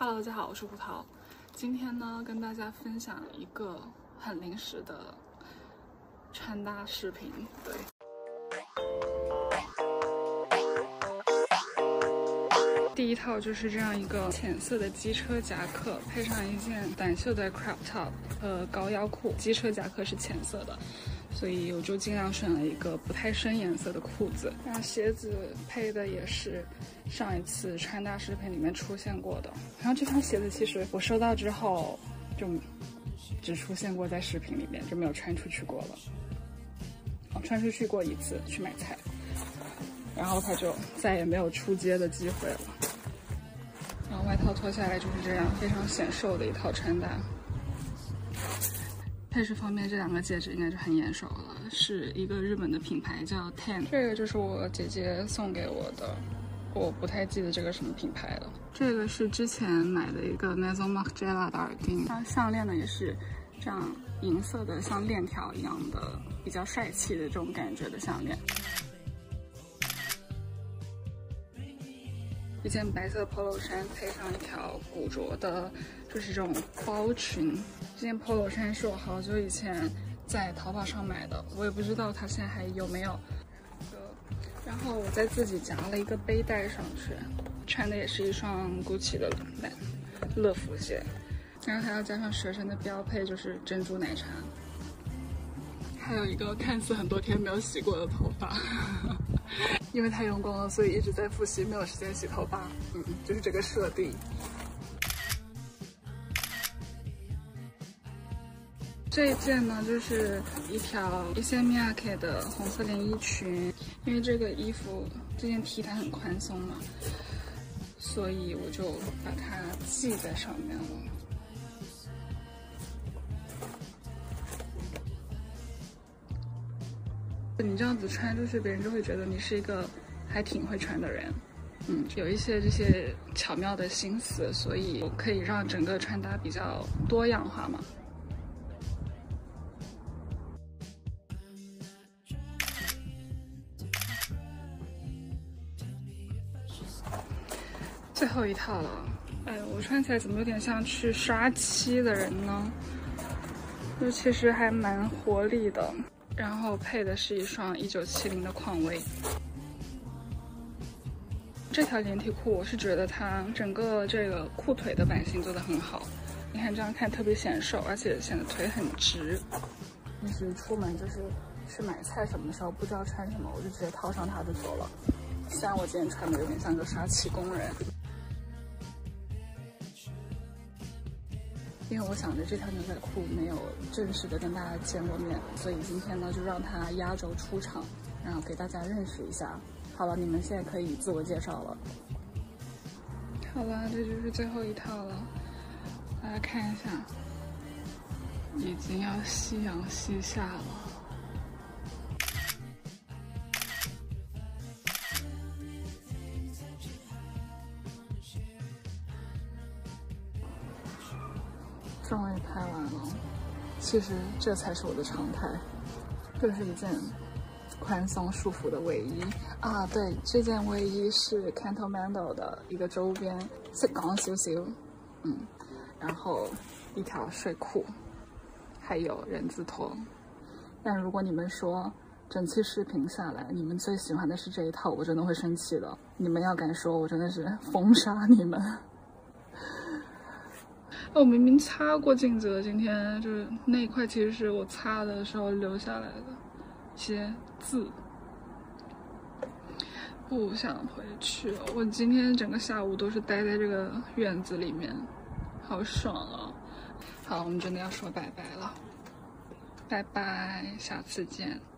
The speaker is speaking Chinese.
Hello， 大家好，我是胡桃。今天呢，跟大家分享一个很临时的穿搭视频。对，第一套就是这样一个浅色的机车夹克，配上一件短袖的 crop top 和高腰裤。机车夹克是浅色的，所以我就尽量选了一个不太深颜色的裤子。然后鞋子配的也是上一次穿搭视频里面出现过的。然后这双鞋子其实我收到之后就只出现过在视频里面，就没有穿出去过了。穿出去过一次去买菜，然后它就再也没有出街的机会了。然后外套脱下来就是这样，非常显瘦的一套穿搭。配饰方面，这两个戒指应该就很眼熟了，是一个日本的品牌叫 Ten， 这个就是我姐姐送给我的，我不太记得这个什么品牌了。这个是之前买的一个 Maison Margiela 的耳钉，它项链呢也是这样银色的，像链条一样的，比较帅气的这种感觉的项链。一件白色 polo 衫配上一条古着的，就是这种包裙。这件 polo 衫是我好久以前在淘宝上买的，我也不知道它现在还有没有。然后我再自己夹了一个背带上去，穿的也是一双 Gucci 的乐福鞋，然后还要加上学生的标配，就是珍珠奶茶，还有一个看似很多天没有洗过的头发。因为太用功了，所以一直在复习，没有时间洗头发。就是这个设定。这一件呢，就是一条Issey Miyake的红色连衣裙。因为这个衣服这件 T 它很宽松嘛，所以我就把它系在上面了。你这样子穿出去，别人就会觉得你是一个还挺会穿的人。有一些这些巧妙的心思，所以可以让整个穿搭比较多样化嘛。最后一套了，我穿起来怎么有点像去刷漆的人呢？就其实还蛮活力的。然后配的是一双1970的匡威。这条连体裤我是觉得它整个这个裤腿的版型做得很好，你看这样看特别显瘦，而且显得腿很直。平时出门就是去买菜什么的时候不知道穿什么，我就直接套上它就走了。虽然我今天穿的有点像个刷漆工人，因为我想着这条牛仔裤没有正式的跟大家见过面，所以今天呢就让它压轴出场，然后给大家认识一下。好了，你们现在可以自我介绍了。好了，这就是最后一套了，大家看一下，已经要夕阳西下了。终于拍完了，其实这才是我的常态。这是一件宽松束缚的卫衣啊，对，这件卫衣是 Cantomando 的一个周边，是讲少少，然后一条睡裤，还有人字拖。但如果你们说整期视频下来，你们最喜欢的是这一套，我真的会生气的。你们要敢说，我真的是封杀你们。我明明擦过镜子了，今天就是那一块，其实是我擦的时候留下来的一些字。不想回去了，我今天整个下午都是待在这个院子里面，好爽啊！好，我们真的要说拜拜了，拜拜，下次见。